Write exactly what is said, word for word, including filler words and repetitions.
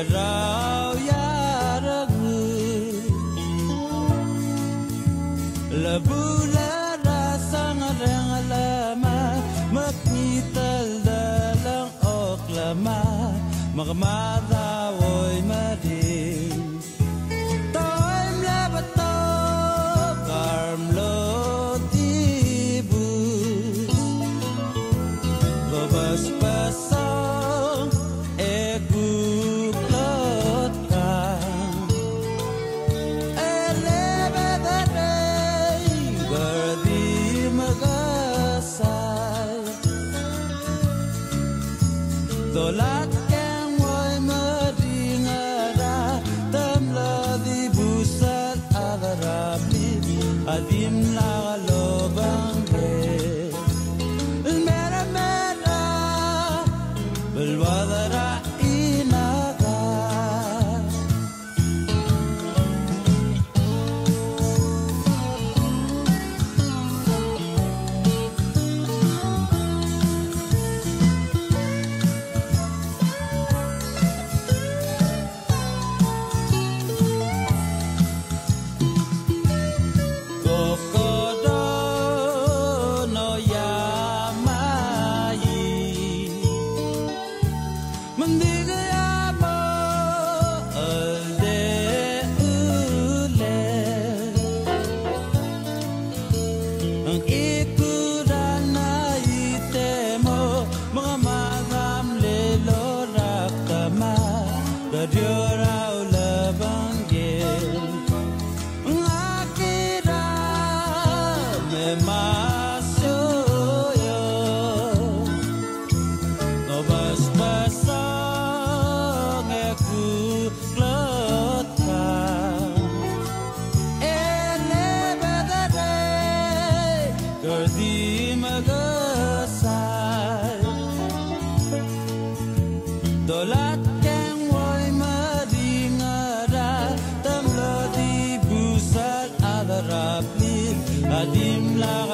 rau ya ragu lebu la rasa ngareng lama maknital dalang ok lama magmada woy mading time la bato karmlo tibu babas pasang egu klot ka elebe darei gardi magasay dolat adim la lobang ke mera mera belwadara inaga dolat keng woy madingara tamlo di busal adarapli adim la